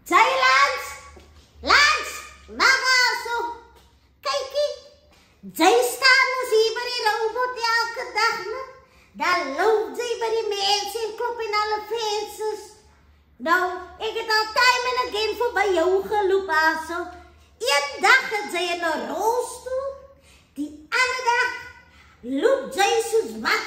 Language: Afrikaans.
Sy Lans, maak so. Kykie, sy staan ons hier by die robot elke dag, ne? Dan loop sy by die mense en klop in alle vensters. Nou, ek het al time and again voorbij jou geloop, also. Een dag het sy in 'n rolstoel, die ander dag loop sy soos wat